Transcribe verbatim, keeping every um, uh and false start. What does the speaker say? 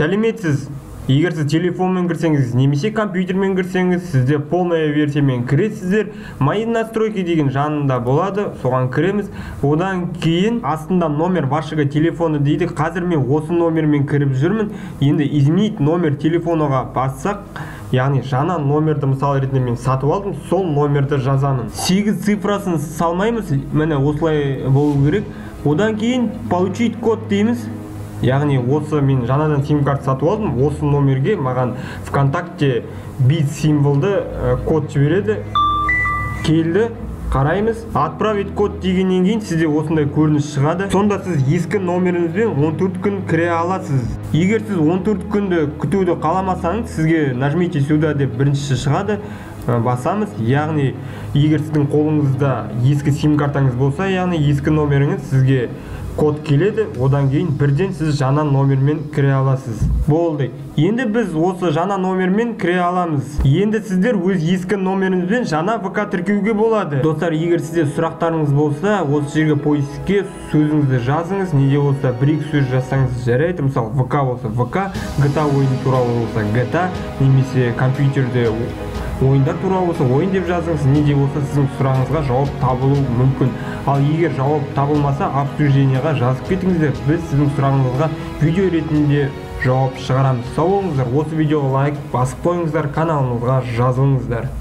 Сәлеметсіз. Егер сіз телефонмен кірсеңіз, немесе компьютермен кірсеңіз, сізде полная версиямен кіресіздер. Мои настройки деген жанында болады, соған кіреміз. Одан кейін астында номер вашего телефона дейді. Қазір мен осы номермен кіріп жүрмін. Енді изменить номер телефоноға бассақ, яғни жаңа номерді мысал ретінде мен сатып алдым, сол номерді жазамын. сегіз цифрасын салмаймыз, міне осылай болу керек. Одан кейін получить код дейміз. Яғни осы мен жаңадан сим-карта сатып алдым, осы номерге маған ВКонтакте бит символды код жібереді. Келді, қараймыз. Отправить код дегеннен кейін сізде осындай көрініс шығады. Сонда сіз ескі номеріңізбен он төрт күн кіре аласыз. Егер сіз он төрт күнді күтуді қаламасаңыз, сізге нажмите сюда деп бірінші шығады. Басамыз. Яғни егер сіздің қолыңызда ескі сим-картаңыз болса, яғни ескі номеріңіз, сізге код келеді, одан кейін бірден сіз жаңа номермен кіре аласыз. Болды. Енді біз осы жаңа номермен кіре аламыз. Енді сіздер өз ескі номеріңізбен жаңа ВК тіркеуге болады. Достар, егер сізде сұрақтарыңыз болса, осы жерге поиске сөзіңізді жазыңыз. Неде болса бір-екі сөз жазсаңыз жарайды. Мысалы, ВК болса ВК, джи ти эй ойыны туралы болса джи ти эй, немесе компьютерде ойындар туралы болса ойын деп жазыңыз. Неде болса сіздің сұрағыңызға жауап табылуы мүмкін. Ал егер жауап табылмаса, обсуждениеға жазып кетіңіздер. Біз сіздің сұрағыңызға видео ретінде жауап шығарамыз. Сау болыңыздар. Осы видеоға лайк басып қойыңыздар, каналымызға жазылыңыздар.